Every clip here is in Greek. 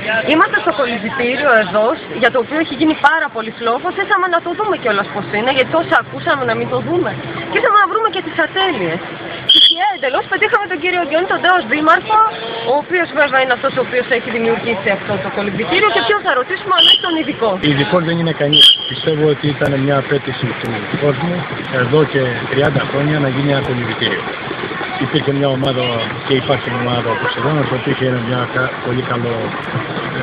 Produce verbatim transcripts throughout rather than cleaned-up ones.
Είμαστε στο κολυμβητήριο εδώ, για το οποίο έχει γίνει πάρα πολύ φλόγος. Ήσαμε να το δούμε κιόλας πώς είναι, γιατί τόσα ακούσαμε να μην το δούμε. Και ήσαμε να βρούμε και τις ατέλειες. Και εντελώς πετύχαμε τον κύριο Διόνη τον Ντάος Δήμαρχο, ο οποίος βέβαια είναι αυτός ο οποίος έχει δημιουργήσει αυτό το κολυμβητήριο, και ποιον θα ρωτήσουμε, αν έχει τον ειδικό. Ειδικό δεν είναι κανείς. Πιστεύω ότι ήταν μια απέτηση του κόσμου εδώ και τριάντα χρόνια να γίνει ένα κολυμβητήριο. Υπήρχε μια ομάδα και υπάρχει μια ομάδα όπως εδώ, το οποίο είχε μια πολύ καλό ε,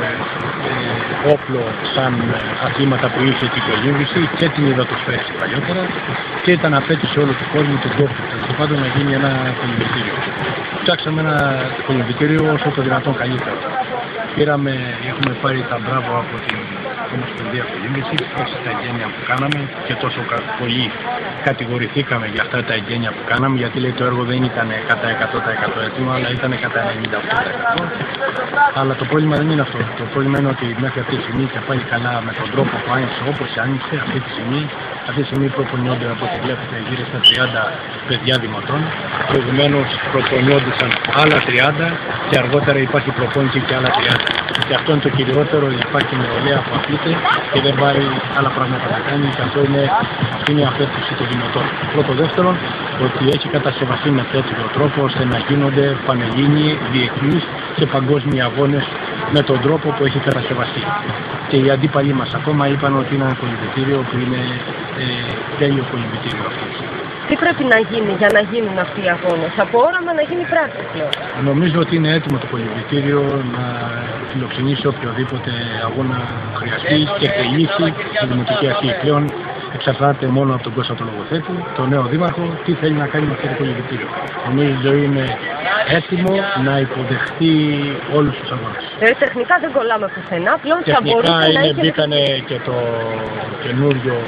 ε, όπλο σαν αθλήματα που είχε και η κολύμβηση και την υδατοσφαίριση παλιότερα, και ήταν απέτηση όλου του κόσμου, του τόπου, τέλος πάντων, να γίνει ένα κολυμβητήριο. Φτιάξαμε ένα κολυμβητήριο όσο το δυνατόν καλύτερο. Πήραμε, έχουμε πάρει τα μπράβο από την Ομοσπονδία Κολύμβησης, έτσι τα εγγένεια που κάναμε, και τόσο πολύ κατηγορηθήκαμε για αυτά τα εγγένεια που κάναμε, γιατί λέει το έργο δεν ήταν κατά εκατό τοις εκατό έτοιμο, αλλά ήταν κατά ενενήντα οκτώ τοις εκατό. Αλλά το πρόβλημα δεν είναι αυτό. Το πρόβλημα είναι ότι μέχρι αυτή τη στιγμή, και πάλι καλά με τον τρόπο που άνοιξε, όπως άνοιξε αυτή τη στιγμή, αυτή τη στιγμή προπονιόνται, από ό,τι βλέπετε, γύρω στα τριάντα παιδιά δημοτών. Προηγουμένως προπονιόντουσαν άλλα τριάντα και αργότερα υπάρχει προπόνηση και άλλα τριάντα. Και αυτό είναι το κυριότερο, υπάρχει νεολαία που αφήνεται και δεν πάρει άλλα πράγματα να κάνει, και αυτό είναι, αυτή είναι η απέτηση των δημοτών. Πρώτο δεύτερον, ότι έχει κατασκευαστεί με τέτοιο τρόπο ώστε να γίνονται πανελλήνιοι, διεθνείς και παγκόσμιοι αγώνες με τον τρόπο που έχει κατασκευαστεί. Και οι αντίπαλοι μας ακόμα είπαν ότι είναι ένα κολυμβητήριο που είναι ε, τέλειο κολυμβητήριο αυτό. Τι πρέπει να γίνει για να γίνουν αυτοί οι αγώνες, από όραμα να γίνει πράξη πλέον? Νομίζω ότι είναι έτοιμο το κολυμβητήριο να φιλοξενήσει οποιοδήποτε αγώνα χρειαστεί και θελήσει η Δημοτική Αρχή. Πλέον εξαρτάται μόνο από τον Κώστα τον Λογοθέτη, τον νέο δήμαρχο, τι θέλει να κάνει με αυτό το κολυμβητήριο. Νομίζω είναι έτοιμο να υποδεχτεί όλους τους αγώνες. Ε, τεχνικά δεν κολλάμε πουθενά, πλέον θα μπορούσε να είναι, είχε... μπήκανε και το καινούριο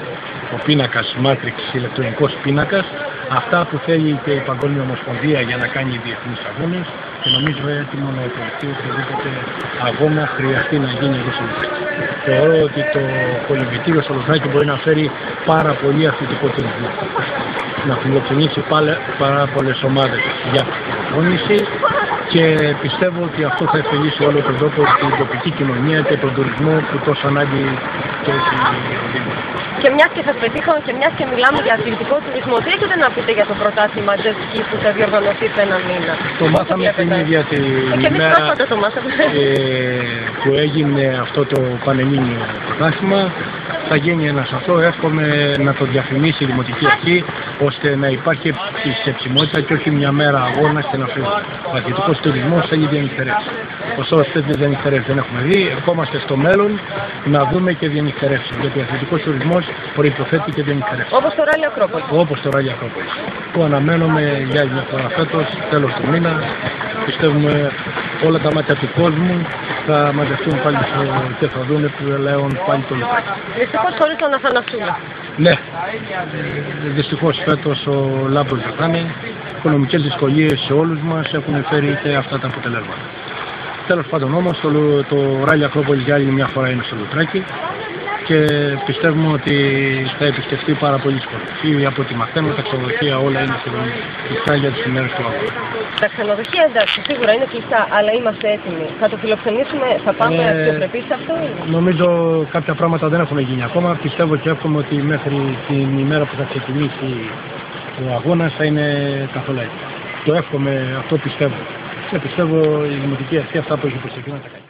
ο πίνακας Matrix, ηλεκτρονικός πίνακας, αυτά που θέλει και η Παγκόσμια Ομοσπονδία για να κάνει διεθνείς αγώνες, και νομίζω έτοιμο να υποδεχτεί οποιοδήποτε αγώνα χρειαστεί να γίνει εδώ στο Λουθράκι. Θεωρώ ότι το κολυμβητήριο στο Λουθράκι μπορεί να φέρει πάρα πολύ αθλητικό τουρισμό. Να φιλοξενήσει πάρα πολλές ομάδες για προπόνηση, και πιστεύω ότι αυτό θα ωφελήσει όλο τον τόπο, την τοπική κοινωνία και τον τουρισμό που τόσο ανάγκη το έχει ο Δήμος. Και μιας και σας πετύχαμε και μιας και μιλάμε για αθλητικό τουρισμό, τι έχετε να πείτε για το πρωτάθλημα jet ski που θα διοργανωθεί σε ένα μήνα? Το μάθαμε την ίδια την ημέρα ε, που έγινε αυτό το πανελλήνιο πρωτάθλημα. Θα γίνει ένας αυτό, εύχομαι να το διαφημίσει η Δημοτική Αρχή, ώστε να υπάρχει εψιμότητα και όχι μια μέρα αγώνα και να φύγει. Ο αθλητικός τουρισμός θέλει διανυκτερεύσει. Ωστόσο, τέτοιες διανυκτερεύσεις δεν έχουμε δει. Ερχόμαστε στο μέλλον να δούμε και διανυκτερεύσεις. Γιατί ο αθλητικός τουρισμός προϋποθέτει και διανυκτερεύσεις. Όπως το Ράλι Ακρόπολης. Όπως το Ράλι Ακρόπολης. Που αναμένουμε για μια φορά φέτος, τέλος του μήνα. Πιστεύουμε όλα τα μάτια του κόσμου θα μαζευτούν πάλι και θα δουν πλέον πάλι το Λουθράκι. Δυστυχώς χωρίς τον Αθανασούλα. Ναι, δυστυχώς φέτος ο Λάμπρος δεν θα είναι. Οικονομικές δυσκολίες σε όλους μας έχουν φέρει και αυτά τα αποτελέσματα. Τέλος πάντων όμως το, το Ράλι Ακρόπολης για άλλη μια φορά είναι στο Λουθράκι, και πιστεύουμε ότι θα επισκεφτεί πάρα πολλοί κόσμοι. Από ό,τι μαθαίνουμε, τα ξενοδοχεία όλα είναι κλειστά για τις ημέρες του αγώνα. Τα ξενοδοχεία εντάξει, σίγουρα είναι κλειστά, αλλά είμαστε έτοιμοι. Θα το φιλοξενήσουμε, θα πάμε ε, αξιοπρεπείς σε αυτό? Νομίζω κάποια πράγματα δεν έχουν γίνει ακόμα. Πιστεύω και εύχομαι ότι μέχρι την ημέρα που θα ξεκινήσει ο αγώνας θα είναι καθόλου έτοιμο. Το εύχομαι, αυτό πιστεύω. Και πιστεύω η Δημοτική Αρχή αυτά που έχει προσεχθεί να τα κάνει.